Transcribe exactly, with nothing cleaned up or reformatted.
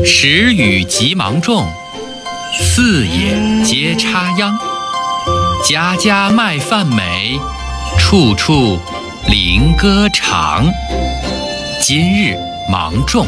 时雨急忙种，四野皆插秧。家家麦饭美，处处菱歌长。今日芒种。